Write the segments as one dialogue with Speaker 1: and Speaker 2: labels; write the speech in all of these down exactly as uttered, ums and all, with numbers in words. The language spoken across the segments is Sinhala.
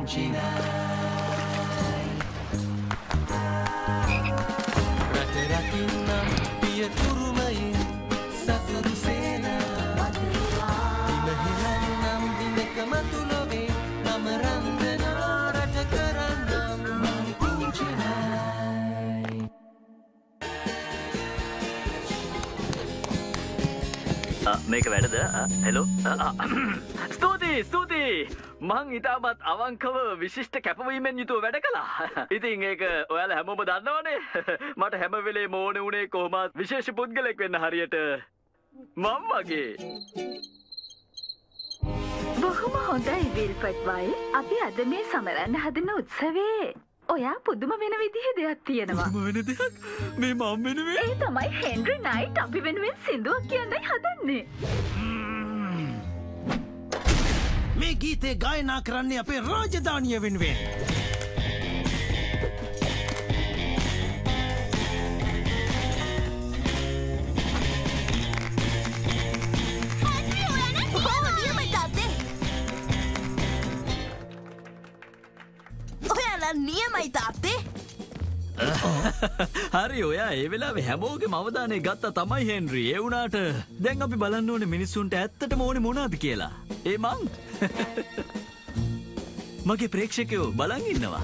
Speaker 1: පුංචි රට රටින් නම් පිය කුරුමයින් සතුරු සේනා දිනහිලන් නම් දිනක මතුලොවේ නම රන්දනා රට කරන්නම් මං පුංචි නයි.
Speaker 2: මේක වැඩද? හෙලෝ ස්තුතියි ස්තුතියි මං ඉතාමත් අවංකව විශිෂ්ට කැපවීමෙන් යුතුව වැඩ කළා. ඉතින් ඒක ඔයාලා හැමෝම දන්නවනේ. මට හැම වෙලේම ඕනේ උනේ කොහොමත් විශේෂ පුද්ගලෙක් වෙන්න හරියට මම වගේ.
Speaker 3: බොහොම හොඳයි විල්පට් වයි. අපි අද මේ සමරන්න හදන උත්සවයේ ඔයා පුදුම වෙන විදිහේ දෙයක් තියෙනවා.
Speaker 2: පුදුම වෙන දෙයක්? මේ මම වෙනුවෙන්?
Speaker 3: ඒ තමයි හෙන්රි නයිට් අපි වෙනුවෙන් සින්දුවක් කියන්නයි හදන්නේ.
Speaker 4: මේ ගීතේ ගායනා කරන්නේ අපේ රාජධානිය වෙනුවෙන්.
Speaker 5: නියමයි තාත්තේ.
Speaker 2: හරි ඔයා ඒ වෙලාවේ හැමෝගෙම අවධානය ගත්තා තමයි හෙන්රි. ඒ වුණාට දැන් අපි බලන්න ඕනේ මිනිස්සුන්ට ඇත්තටම ඕනේ මොනවද කියලා. ඒ මං මගේ ප්‍රේක්ෂකයෝ බලන් ඉන්නවා.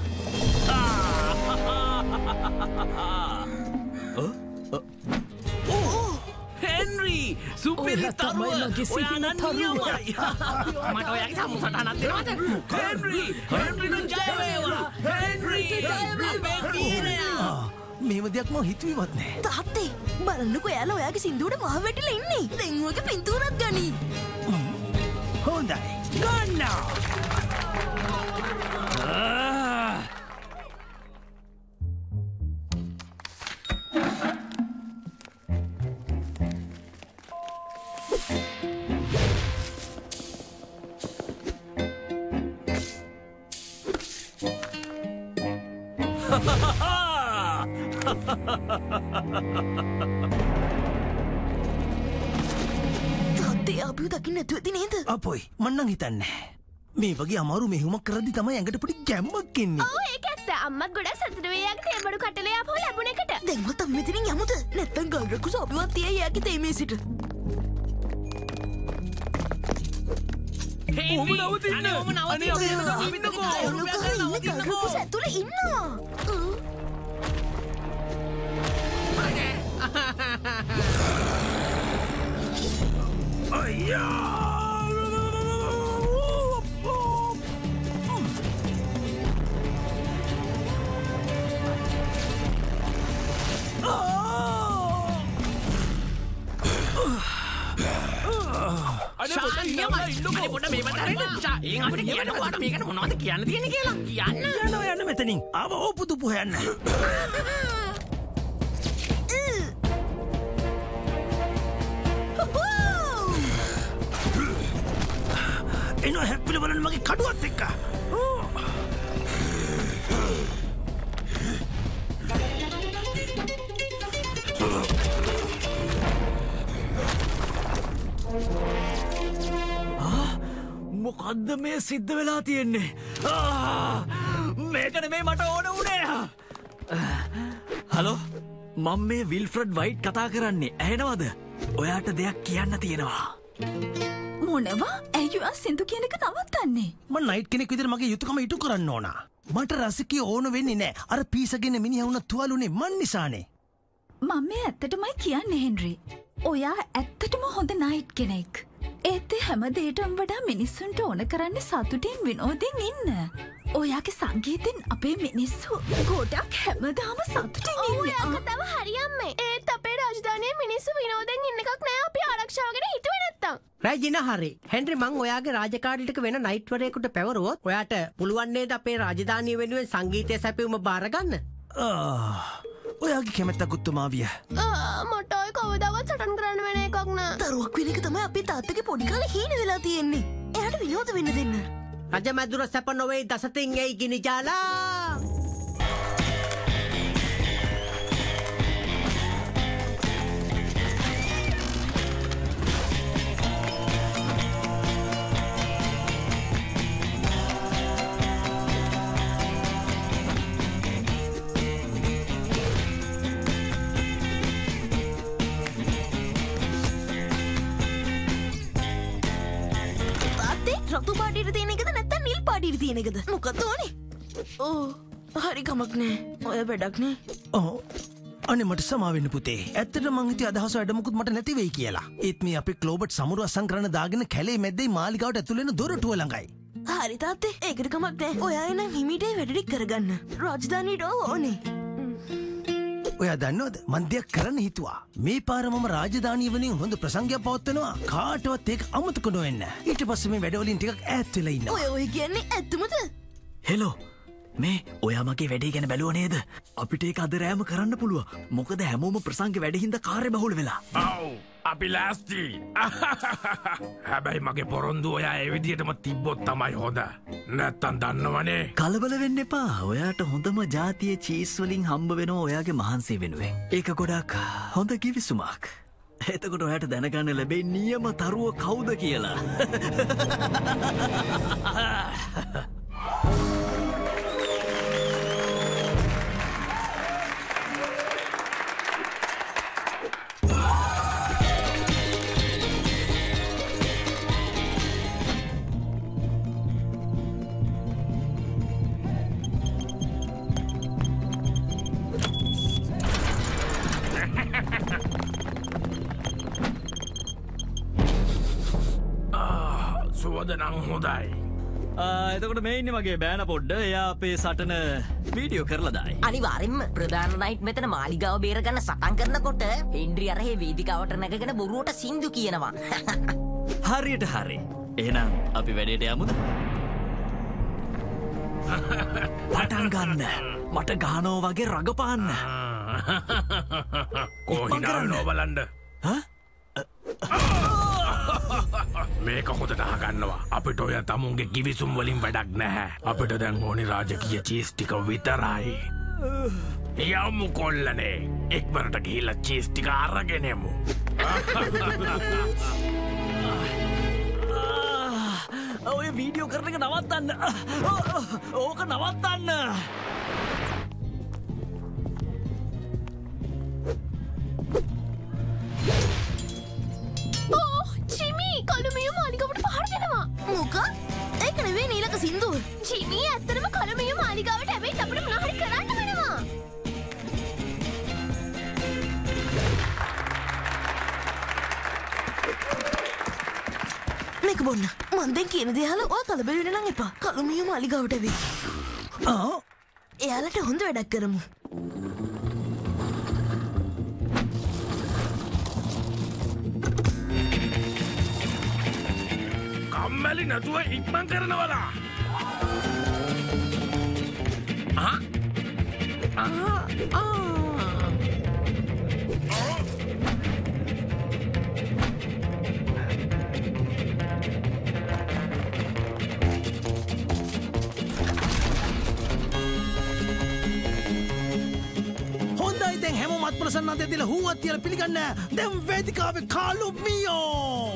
Speaker 6: හෙන්රි සුපිරි තරුව ඔයා නම් නියමයි. මට ඔයාගේ සමුසටහනක් දෙනවද? හෙන්රි හෙන්රිට ජය වේවා. හෙන්රි අපේ වීරයා.
Speaker 4: මේව දෙයක් මම හිතුවේවත් නෑ.
Speaker 5: තාත්තේ බලන්නකෝ එයාලා ඔයාගේ සින්දුවට මහ වැටිලා ඉන්නේ. දැන් ඔයගේ පින්තූරත් ගනි.
Speaker 4: හොඳයි. ගන්න.
Speaker 5: තාත්තේ අපිව දකින්න නැතුව ඇති නේද?
Speaker 4: අපොයි මං නම් හිතන්නේ මේ වගේ අමාරු මෙහෙයුමක් කරද්දි තමයි ඇඟට පොඩි ගැම්මක් එන්නේ.
Speaker 7: ඔව් ඒක ඇත්ත. අම්මත් ගොඩක් සතුටු වෙයි යාගේ තේබඩු කටලේ ආපහු ලැබුණ එකට.
Speaker 5: දැන්වත් අපි මෙතනින් යමුද? නැත්තම් ගල්රකුස අපිවත් තියයි යාගේ තේමේ සිට.
Speaker 6: ඔබ නවතින්න. අනේ ඔබ නවතින්නකෝ.
Speaker 5: ගල්රකුස ඇතුලේ ඉන්නවා.
Speaker 6: අනේ පොඩ මේ වතරේ ෂා එන් අපිට කියන්න ඔයාට මේකට මොනවද කියන්න තියෙන්නේ කියලා කියන්න.
Speaker 4: යනවා යන්න මෙතනින්. ආව ඕපුතු පුහයන්න. එනවා හැප්පිල බලන්න මගේ කඩුවත් එක්ක.
Speaker 2: මොකද්ද මේ සිද්ධ වෙලා තියෙන්නේ? මේක නෙමෙයි මට ඕන උනේ. හලෝ මම මේ විල්ෆ්‍රඩ් වයිට් කතා කරන්නේ. ඇහෙනවද? ඔයාට දෙයක් කියන්න තියෙනවා.
Speaker 3: මොනවා? ඇයි ඔයා සින්දු කියන එක නවත්තන්නේ?
Speaker 4: මම නයිට් කෙනෙක් විදිහට මගේ යුතුයකම ඉටු කරන්න ඕන. මට රසිකය ඕන වෙන්නේ නෑ. අර පීසගෙන මිනිහා වුණ තුවාලුනේ මන් නිසානේ.
Speaker 3: මම මේ ඇත්තටමයි කියන්නේ හෙන්රි. ඔයා ඇත්තටම හොඳ නයිට් කෙනෙක්. ඒත් හැම දෙයකටම වඩා මිනිස්සුන්ට ඕන කරන්නේ සතුටින් විනෝදෙන් ඉන්න. ඔයාගේ සංගීතෙන් අපේ මිනිස්සු ගොඩක් හැමදාම සතුටින් ඉන්නේ.
Speaker 7: ඔව් යා කතාව හරි අම්මේ. ඒත් අපේ රාජධානියේ මිනිස්සු විනෝදෙන් ඉන්න එකක් නෑ අපි ආරක්ෂාවගෙන හිතුවේ නැත්තම්.
Speaker 8: රැජින හරි. හෙන්රි මං ඔයාගේ රාජකාරී ටික වෙන නයිට් වරේකට පැවරුවොත් ඔයාට පුළුවන් නේද අපේ රාජධානිය වෙනුවෙන් සංගීතය සැපයුම බාර ගන්න?
Speaker 4: ඔයාගේ කැමැත්තක් උත්තමාවිය.
Speaker 7: මට ඔය කවදාවත් සටන් කරන්න වෙන එකක් නෑ.
Speaker 5: දරුවක් වෙන එක තමයි අපේ තාත්තගේ පොඩි කාලේ හීන වෙලා තියෙන්නේ. එයාට විනෝද වෙන්න දෙන්න.
Speaker 8: රජමැදුර සැප නොවේ දසතින් එයි ගිනි ජාලා.
Speaker 5: රතු පාටියට තියෙන එකද නැත්නම් නිල් පාටියට තියෙන එකද? මොකක්ද ඕනේ? ඕ හරි කමක් නෑ. ඔය වැඩක් නේ.
Speaker 4: ඔව්. අනේ මට සමාවෙන්න පුතේ. ඇත්තට මං හිතේ අදහස වැඩමුකුත් මට නැති වෙයි කියලා. ඒත් මේ අපේ ක්ලෝබට් සමුරු අස්සම් කරන දාගෙන කැලේ මැද්දේ මාලිගාවට ඇතුල් වෙන දොරටුව ළඟයි.
Speaker 5: හරි තාත්තේ. ඒකට කමක් නෑ. ඔයා එනම් හිමීට වැඩ ටික කරගන්න. රාජධානියට ඕනේ.
Speaker 4: ඔයා දන්නවද මන් දෙයක් කරන්න හිතුවා. මේ පාර මම රාජධානිය වලින් හොඳ ප්‍රසංගයක් පවත්වනවා. කාටවත් ඒක අමතක නොවෙන්න. ඊට පස්සේ මේ වැඩවලින් ටිකක් ඈත් වෙලා ඉන්නවා.
Speaker 5: ඔය ඔය කියන්නේ ඇත්තමද?
Speaker 2: හෙලෝ මේ ඔයා මගේ වැඩේ ගැන බැලුව නේද? අපිට ඒක අද රෑම කරන්න පුළුවන්. මොකද හැමෝම ප්‍රසංග වැඩ හින්දා කාර්ය බහුල වෙලා.
Speaker 6: ඔව් අපි ලෑස්ති. හැබැයි මගේ පොරොන්දු ඔයා ඒ විදිහටම තිබ්බොත් තමයි හොඳ. නැත්තම් දන්නවනේ.
Speaker 2: කලබල වෙන්න එපා. ඔයාට හොඳම ජාතියේ චීස් වලින් හම්බ වෙනවා ඔයාගේ මහන්සිය වෙනුවෙන්. ඒක ගොඩක් හොඳ කිවිසුමක්. එතකොට ඔයාට දැනගන්න ලැබෙයි නියම තරුව කවුද කියලා.
Speaker 6: සුවද නම් හොඳයි.
Speaker 2: එතකොට මේ ඉන්නේ මගේ බෑන පොඩ්ඩ. එයා අපේ සටන වීඩියෝ කරලා දායි.
Speaker 9: අනිවාර්යෙන්ම ප්‍රධාන නයිට් මෙතන මාලිගාව බේරගන්න සටන් කරනකොට හෙන්රි අර හේ වේදිකාවට නැගගෙන බොරුවට සින්දු කියනවා.
Speaker 2: හරියට හරි. එහෙනම් අපි වැඩේට යමුද? පටන් ගන්න. මට ගහනවා වගේ රඟපාන්න.
Speaker 6: කොහිනානෝ බලන්න.
Speaker 2: හා?
Speaker 6: මේක හොඳට අහගන්නවා. අපිට ඔය තමුන්ගේ කිවිසුම් වලින් වැඩක් නැහැ. අපිට දැන් ඕනි රාජකීය චීස් ටික විතරයි. යමු කොල්ලනේ. එක්වරට ගිහිල්ලා චීස් ටික අරගෙන එමු.
Speaker 2: ඔය වීඩියෝ කරන එක නවත්තන්න. ඕක නවත්තන්න.
Speaker 7: ජිමි කළුමිය මාලිගාවට පහර දෙනවා.
Speaker 5: මොකක්? ඒක නෙවෙයි නීලක සින්දුව.
Speaker 7: ජිමි ඇත්තටම කළුමිය මාලිගාවට ඇවිත් අපිට මොනවා හරි කරන්න වෙනවා.
Speaker 5: මේක බොන්න. මන් දැන් කියන දේ අහලා ඔය කලබල වෙන්න නම් එපා. කළුමිය මාලිගාවට ඇවිත්.
Speaker 4: ආ
Speaker 5: එයාලට හොඳ වැඩක් කරමු.
Speaker 6: කම්මැලි නැතුව ඉක්මන් කරනවලා. ආ ආ ආ
Speaker 4: හොඳයි දැන් හැමෝම අත්ප්‍රසන්නතාවය දීලා හුවත් තියලා පිළිගන්න. දැන් වේදිකාවේ කාලු මියෝ.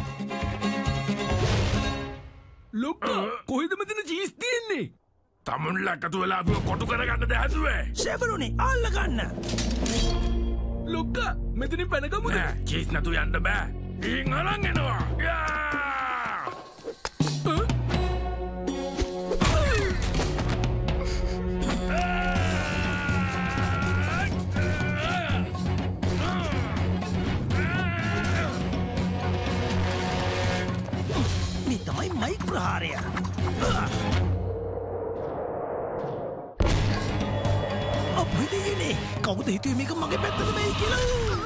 Speaker 6: ලොක්කා කොහෙද මෙතන චීස් තියෙන්නේ? තමුන්ලා එකතු වෙලා අපිව කොටු කරගන්නද හැදුවේ?
Speaker 4: සෙබරුනේ අල්ල ගන්න.
Speaker 6: ලොක්කා මෙතනින් පැනගමුද? නෑ චීස් නැතු යන්න බෑ. ඊන් අරන් එනවා. යා!
Speaker 4: මයික් ප්‍රහාරය. අපිදීනේ කවුද හිතුවේ මේක මගේ පැත්තට වෙයි කියලා?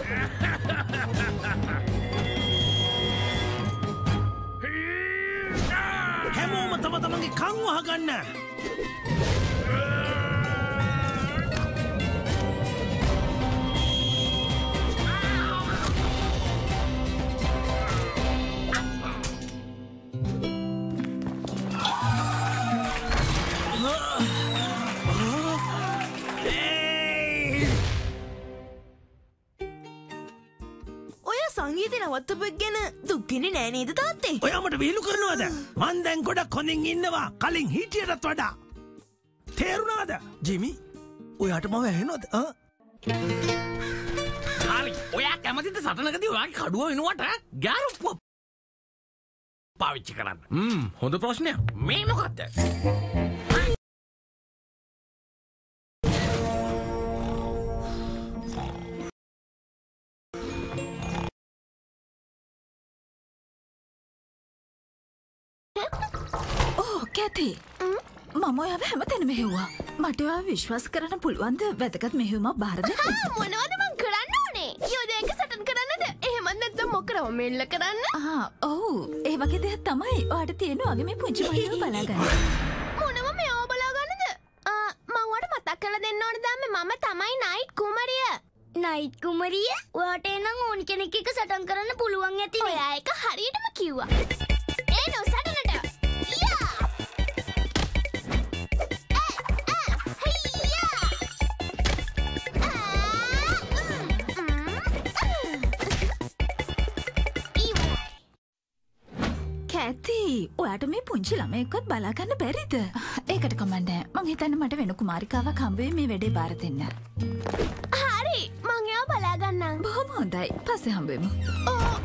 Speaker 4: හැමෝම තම තමන්ගේ කන් වහගන්න.
Speaker 5: සංගීතය නවත්තපුවක් ගැන දුක් වෙන්නේ නෑ නේද තාත්තේ?
Speaker 4: ඔයා මට විහිළු කරනවද? මං දැන් ගොඩක් හොඳින් ඉන්නවා කලින් හිටියටත් වඩා. තේරුණාද? ජිමි ඔයාට මම ඇහෙනවද? ආ?
Speaker 6: හරි. ඔයා කැමතිද සටනකදී ඔයාගේ කඩුව වෙනුවට ගෑරුප්පුව පාවිච්චි කරන්න. ම් හොඳ ප්‍රශ්නයක්. මේ මොකක්ද?
Speaker 3: ඕ කැති මම ඔයාව හැමතැනම හෙව්වා. මට ඔයාව විශ්වාස කරන්න පුළුවන්ද වැදගත් මෙහෙයුමක් බාර දෙන්න?
Speaker 7: මොනවද මං කරන්න ඕනේ? යෝධයක සටන් කරන්නද? එහෙමත් නැත්නම් මොකරම මෙල්ල කරන්න?
Speaker 3: ආ ඔව් ඒ වගේ දෙයක් තමයි ඔයාට තියෙන වගේ මේ පුංචි මහියව බලාගන්න.
Speaker 7: මොනම මෙයාව බලාගන්නද? ආ මං ඔයාට මතක් කරලා දෙන්න ඕනේ දැන් මම තමයි නයිට් කුමරිය.
Speaker 10: නයිට් කුමරිය? ඔයාට එනම් ඕන කෙනෙක් එක්ක සටන් කරන්න පුළුවන් ඇතිනේ.
Speaker 7: ඔයා එක හරියටම කිව්වා. ඒ නෝ සටනට. යා!
Speaker 3: කැති ඔයාට මේ පුංචි ළමයෙක්වත් බලාගන්න බැරිද? ඒකට කමක් නැහැ. මං හිතන්නේ මට වෙන කුමාරිකාවක් හම්බ වෙයි මේ වැඩේ බාර දෙන්න.
Speaker 7: හරි මං එයාව බලාගන්නම්.
Speaker 3: බොහොම හොඳයි. පස්සේ හම්බ වෙමු.
Speaker 7: ඕ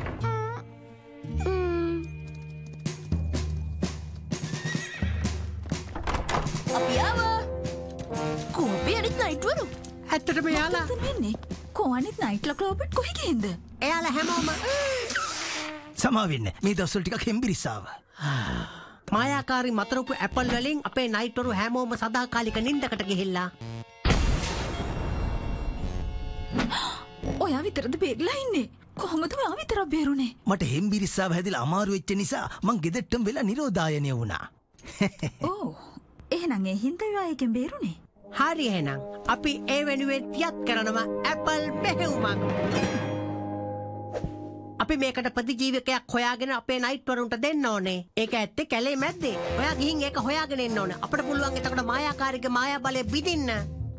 Speaker 5: අපි ආවා. කොහොමද අනිත් නයිට් වරු?
Speaker 8: ඇත්තටම යාලා
Speaker 3: වෙන්නේ කොහොනිත් නයිට් ලා ක්ලබ්ට කොහෙ ගිහින්ද?
Speaker 8: එයාලා හැමෝම
Speaker 4: සමාවෙන්න මේ දවස්වල ටිකක් හෙම්බිරිස්සාව.
Speaker 8: මායාකාරී මතරපු ඇපල් වලින් අපේ නයිට්වරු හැමෝම සදාකාලික නින්දකට ගිහිල්ලා.
Speaker 3: ඔයා විතරද බේරලා ඉන්නේ? කොහොමද ඔයා විතරක් බේරුනේ?
Speaker 4: මට හෙම්බිරිස්සාව හැදිලා අමාරු වෙච්ච නිසා මං ගෙදරටම වෙලා නිරෝධායනය වුණා.
Speaker 3: ඕ එහෙනම් ඒ හින්දා ඔයා එකෙන් බේරුනේ?
Speaker 8: හරි එහෙනම් අපි ඒ වෙනුවෙන් තියත් කරනවා ඇපල් මෙහෙයුමක්. අපි මේකට ප්‍රතිජීවකයක් හොයාගෙන අපේ නයිට්වරුන්ට දෙන්න ඕනේ. ඒක ඇත්තේ කැලේ මැද්දේ. ඔයා ගිහින් ඒක හොයාගෙන එන්න ඕනේ. අපිට පුළුවන් එතකොට මායාකාරීගේ මායා බලය බිඳින්න.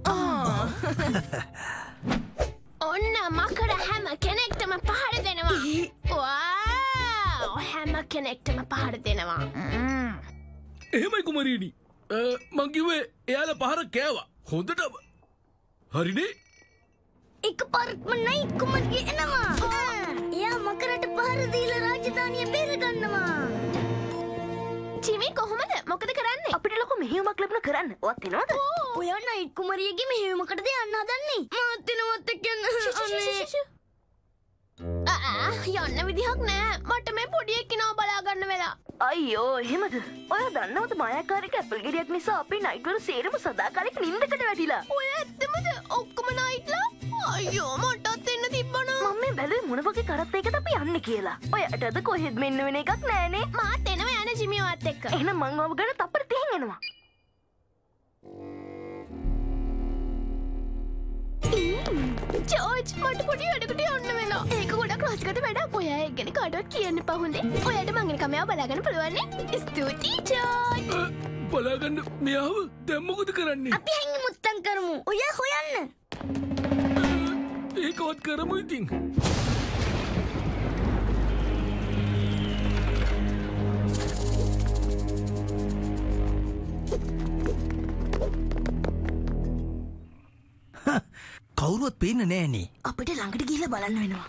Speaker 7: ඔන්න මකර හැම කෙනෙක්ටම පහර දෙනවා. වාව් හැම කෙනෙක්ටම පහර දෙනවා.
Speaker 6: එහෙමයි කුමරියනි. මං කිව්වේ එයාලා පහර කෑවා. හොඳටම. හරිනේ?
Speaker 10: එකපාරටම නයිට් කුමරිය එනවා. එයා මකරට පහර දීලා රාජධානිය බේරගන්නවා.
Speaker 7: ජිමි කොහොමද? මොකද කරන්නේ?
Speaker 5: අපිට ලොකු මෙහෙයුමක් ලැබුණ කරන්න. ඔයත් එනවද?
Speaker 10: ඔයා නයිට් කුමරියගේ මෙහෙයුමකටද යන්න හදන්නේ? මාත් එනවත් එක්ක යන්න.
Speaker 7: ආ යන්න විදිහක් නෑ. මට මේ පොඩි එක්කිනව බලා ගන්න වෙලා.
Speaker 5: අයියෝ එහෙමද? ඔයා දන්නවද මායාකාරීක ඇපල් ගෙඩියක් නිසා අපේ නයිට් වල සේරම සදාකාලික නින්දකට වැටිලා.
Speaker 7: ඔය ඇත්තමද? ඔක්කොම නයිට්ලා? අයියෝ මටත් එන්න තිබ්බනම්.
Speaker 5: මම මේ බැලුවේ මොන වගේ කරත්තයකද අපි යන්නේ කියලා. ඔයාටද කොහෙද මෙන්න වෙන එකක් නෑනේ.
Speaker 7: මාත් එනවා යන ජිමි වත් එක්ක.
Speaker 5: එහෙනම් මං ඔබ ගන්න තප්පර තිහෙන් එනවා.
Speaker 7: ජෝර්ජ් මට පොඩි වැඩකට යන්න වෙලා. ඒක ගොඩක් රසගත වැඩක්. ඔයා ඒක ගැන කාටවත් කියන්න එපා හොඳේ. ඔයාට මං එනකම් එයාව බලාගන්න පුළුවන් නේ? ස්තුතියි ජෝර්ජ්.
Speaker 6: බලාගන්න මෙයාව දැන් මොකද කරන්නේ?
Speaker 10: අපි හැංගි මුත්තම් කරමු. ඔයා හොයන්න.
Speaker 6: ඒකවත් කරමු ඉතින්.
Speaker 4: කවුරුවත් පේන්න නෑනේ.
Speaker 5: අපිට ළඟට ගිහිල්ලා බලන්න වෙනවා.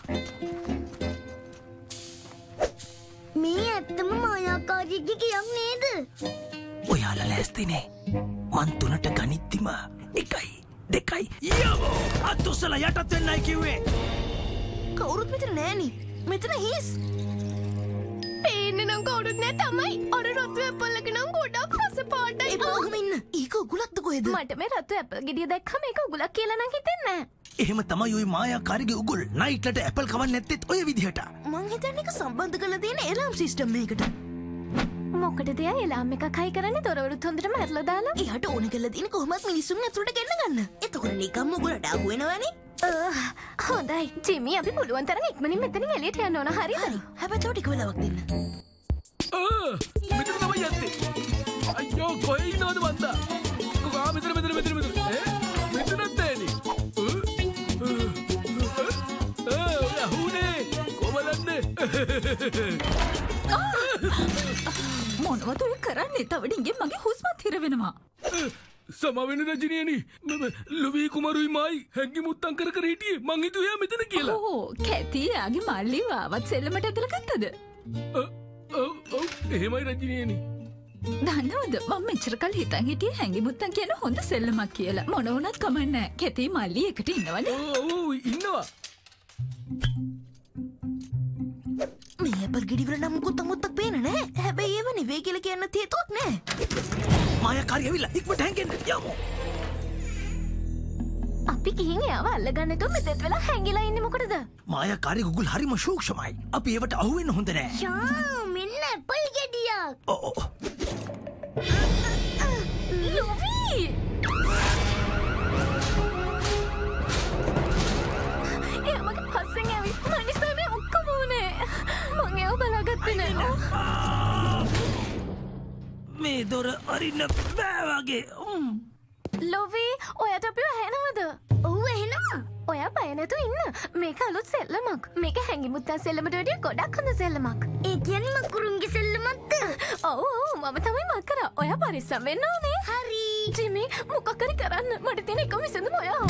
Speaker 10: මේ ඇත්තම මායාකාරීගේ ගියක් නේද?
Speaker 4: ඔයාලා ලෑස්තිනේ. මං තුනට ගනිද්දිම එකයි දෙකයි යවෝ අත් උස්සලා යටත් වෙන්නයි කිව්වේ.
Speaker 5: කවුරුත් මෙතන නෑනේ. මෙතන හිස්.
Speaker 7: පේන්නේ නම් කවුරුත් නෑ තමයි. අර රතු ඇපල් එක නම් ගොඩක් රස පාටයි.
Speaker 5: එපාගම ඉන්න. ඒක උගුලක්ද කොහෙද?
Speaker 7: මට මේ රතු ඇපල් ගෙඩිය දැක්කම ඒක උගුලක් කියලා නම් හිතෙන්නේ නෑ.
Speaker 4: එහෙම තමයි ওই මායාකාරීගේ උගුල් නයිට්ලට ඇපල් කවන්න නැත්තේත් ඔය විදිහට.
Speaker 5: මං හිතන්නේ ඒක සම්බන්ධ කරලා තියෙන එලාම් සිස්ටම් එකකට.
Speaker 7: මොකටද එයා එලාම් එකක් හයි කරන්නේ? දොරවලුත් හොඳටම ඇරලා දාලා.
Speaker 5: එයාට ඕන කරලා තියෙන කොහොමත් මිනිස්සුන් ඇතුළට ගෙන්න ගන්න. එතකොට නිකම්ම උගලට අහු වෙනවනේ.
Speaker 7: හොඳයි ජිමි අපි පුළුවන් තරම් ඉක්මනින් මෙතනින් එළියට යන්න ඕන. හරිද?
Speaker 5: හැබැයි තව ටික වෙලාවක් දෙන්න.
Speaker 6: මෙතන තමයි යන්නේ. අයියෝ කොහේ ඉන්නවද මන්දා? කොහා මෙතන මෙතන මෙතන මෙතන. ඈ මෙතනත් නෑනේ. ආ ඔය හුනේ කොමලන්නේ.
Speaker 3: මොනවද ඔය කරන්නේ? තව ඩිංගෙන් මගේ හුස්මත් හිර වෙනවා.
Speaker 6: සමවෙන රජනියනි ලොවී කුමරුයි මයි හැංගි මුත්තන් කර කර හිටියේ මං හිතුවේ එයා මෙතන කියලා.
Speaker 3: ඕ කැති යාගේ මල්ලි වාවත් සෙල්ලමට ඇදලා ගත්තද?
Speaker 6: ඔව් ඔව් එහෙමයි රජිනියනි.
Speaker 3: දන්නවද මම මෙච්චර කල් හිතන් හිටියේ හැංගි මුත්තන් කියන හොඳ සෙල්ලමක් කියලා. මොන වුණත් කමන්නේ. කැතේ මල්ලි එකට ඉන්නවනේ.
Speaker 6: ඔව් ඔව් ඉන්නවා.
Speaker 5: මේ ඇපල් ගෙඩි වල නම් මුකුත් අමුත්තක් පේන්නේ නැහැ. හැබැයි ඒව නෙවෙයි කියලා කියන්න හේතුවක් නැහැ.
Speaker 4: මායාකාරී ඇවිල්ලා ඉක්මනට හැංගෙන්න. යමු.
Speaker 7: අපි ගිහින් එයාව අල්ලගන්න නැතුව මෙතෙත් වෙලා හැංගිලා ඉන්නේ මොකටද?
Speaker 4: මායාකාරී ගුගල් හරිම සූක්ෂමයි. අපි ඒවට අහු වෙන්න හොඳ නෑ.
Speaker 10: ෂා මෙන්න ඇපල් ගෙඩියක්.
Speaker 4: ඔව් ඔව්.
Speaker 7: ලොවි! එයා මගේ පස්සෙන් ඇවිත් මං නිසා මේ ඔක්කොම වුණේ. මං ඒව බලාගත්තේ නෑ.
Speaker 4: මේ දොර අරින්න බෑ වගේ.
Speaker 7: ලොවි ඔයාට අපිව ඇහෙනවද?
Speaker 10: ඔව් එහෙනවා.
Speaker 7: ඔයා බය නැතුව ඉන්න. මේක අලුත් සෙල්ලමක්. මේක හැංගිමුත්තන් සෙල්ලමට වඩා ගොඩක් හොඳ සෙල්ලමක්.
Speaker 10: ඒ කියන්නේ මකුරුන්ගේ සෙල්ලමක්ද?
Speaker 7: ඔව් ඔව් මම තමයි මක්කරා. ඔයා පරිස්සම් වෙන්න ඕනේ.
Speaker 10: හරි.
Speaker 7: ජිමි මොකක් හරි කරන්න. මට තියෙන එකම විසඳුම ඔයා.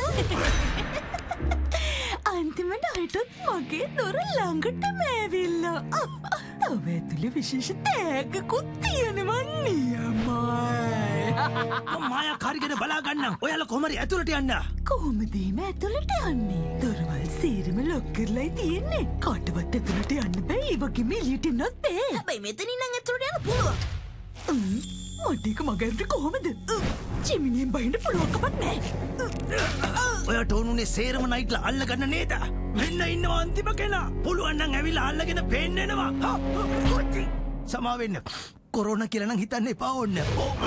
Speaker 5: අන්තිමට හිටත් මගේ දොර ළඟටම ඇවිල්ලා. තව ඇතුලේ විශේෂ තෑග්ගකුත් තියෙනවා නියමයි.
Speaker 4: මායාකාරී ගැන බලා ගන්න. ඔයාලා කොහොම හරි ඇතුළට යන්න.
Speaker 5: කොහොමද මේ ඇතුළට යන්නේ? දොරවල් සේරම ලොක් කරලායි තියෙන්නේ. කාටවත් ඇතුළට යන්න බෑ. ඒ වගේම එළියට එන්නත් බෑ. හැබැයි මෙතනින් නම් ඇතුළට යන්න පුළුවන්. මට ඒක මගහැරට කොහොමද? ජිමිනියෙන් බහින්න පුළුවන්කමක් නෑ.
Speaker 4: ඔයාට ඕනුනේ සේරම නයිට්ලා අල්ලගන්න නේද? මෙන්න ඉන්නවා අන්තිම කෙනා. පුළුවන් නම් ඇවිල්ලා අල්ලගෙන පෙන්නනවා. සමා වෙන්න. කොරෝනා කියලා නම් හිතන්න එපා ඕන්න.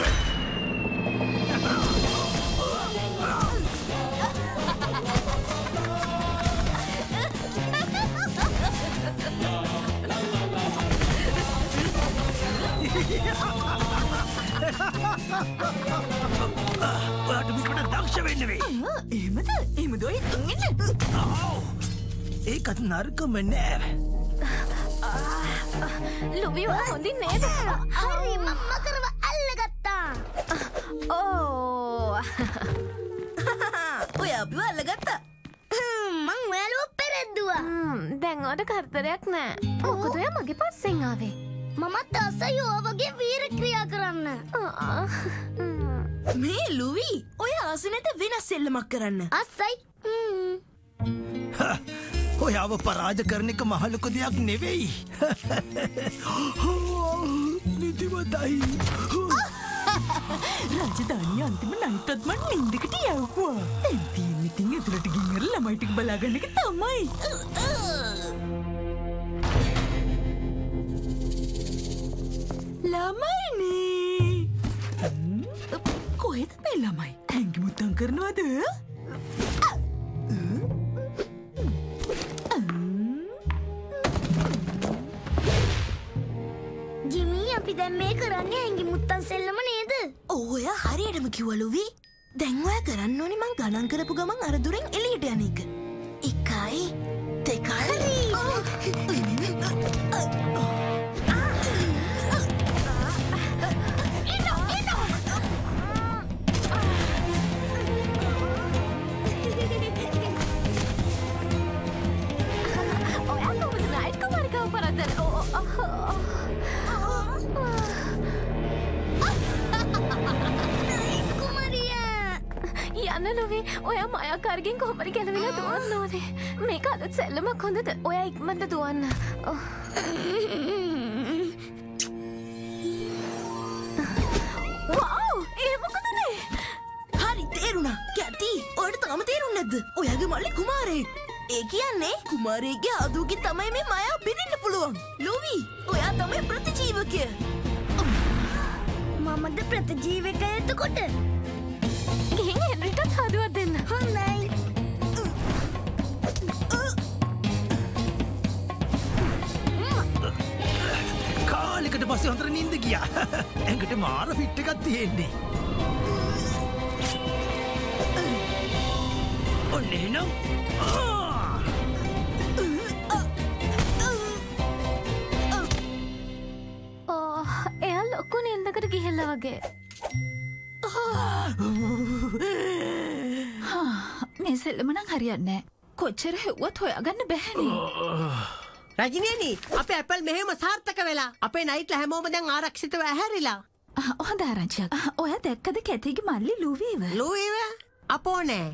Speaker 4: ඔයාට මිස්මට දක්ෂ වෙන්න වෙයි.
Speaker 5: එහෙමද? එහෙමද ඔය ඉන්න.
Speaker 4: ඒකත් නරකම නෑ.
Speaker 7: ලොවි ඔයා හොඳින් නේද?
Speaker 10: හරි මම්මා කරව අල්ලගත්තා.
Speaker 7: ඕ.
Speaker 5: ඔයා අපිව අල්ලගත්තා.
Speaker 10: මං ඔයාලව පෙරද්දුවා.
Speaker 7: දැන් ඔයාට කරදරයක් නෑ. මොකද ඔයා මගේ පස්සෙන් ආවේ?
Speaker 10: මමත් ආසයි ඔය වගේ වීර ක්‍රියා කරන්න.
Speaker 5: මේ ලුවි ඔය ආසෙ නැත වෙනස් සෙල්ලමක් කරන්න.
Speaker 10: අස්සයි.
Speaker 4: ඔයාව පරාජ කරන එක මහ ලොකු දෙයක් නෙවෙයි. නිදිමතයි.
Speaker 5: රාජධානිය අන්තිම නයිටත් මං නින්දකට යවුවා. දැන් තියෙන ඉතින් ඇතුළට ගිහින් අර ළමයි ටික බලාගන්න එක තමයි. ළමයිනේ. කොහෙද මේ ළමයි? හැංගි මුත්තම් කරනවද?
Speaker 10: ජිමි අපි දැන් මේ කරන්නේ හැංගි මුත්තන් සෙල්ලම නේද?
Speaker 5: ඔයා හරියටම කිව්වා ලුවි. දැන් ඔයා කරන්න ඕනේ මං ගණන් කරපු ගමන් අර දුරෙන් එළියට යන එක. එකයි දෙකයි.
Speaker 7: යන්න ලොවේ ඔයා මායාකාරගෙන් කොහොම හරි ගැලවිලා දුවන්න ඕනේ. මේක අලුත් සෙල්ලමක් හොඳද? ඔයා ඉක්මනට දුවන්න. වව්! ඒ මොකදනේ?
Speaker 5: හරි තේරුණා. කැටි ඔයාට තාම තේරුන්නේ නැද්ද? ඔයාගේ මල්ලි කුමාරයෙක්. ඒ කියන්නේ කුමාරයෙක්ගේ ආදුවකින් තමයි මේ මායාව බෙදෙන්න පුළුවන්. ලොවි ඔයා තමයි ප්‍රතිජීවකය.
Speaker 10: මමද ප්‍රතිජීවකය එතකොට?
Speaker 7: ගිහින් හෙන්රිටත් හදුවක් දෙන්න.
Speaker 10: හොඳයි.
Speaker 4: කාලෙකට පස්සේ හොඳට නිින්ද ගියා. ඇඟට මාර ෆිට් එකක් තියෙන්නේ. ඔන්න එහෙනම්.
Speaker 7: ඕ එයා ලොකු නින්දකට ගිහිල්ලා වගේ.
Speaker 3: මේ සෙල්ලම නම් හරියන්නේ නැහැ. කොච්චර හෙව්වත් හොයාගන්න බැහැනේ.
Speaker 8: රජිනියනි අපේ ඇපල් මෙහෙම සාර්ථක වෙලා අපේ නයිට්ලා හැමෝම දැන් ආරක්ෂිතව ඇහැරිලා.
Speaker 3: හොඳ ආරංචියක්. ඔයා දැක්කද කැතිගේ මල්ලි ලූවීව?
Speaker 8: ලූවීව? අපෝ නෑ.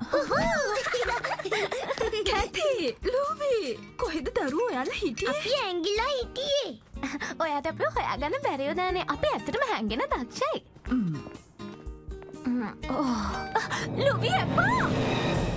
Speaker 3: කැති ලූවී කොහෙද දරුවෝ ඔයාලා හිටියේ?
Speaker 10: අපි ඇංගිලා හිටියේ.
Speaker 7: ඔයාට අපිව හොයාගන්න බැරි වුණානේ. අපි ඇත්තටම හැංගෙන දක්ෂයි.
Speaker 3: ලූවී එපා.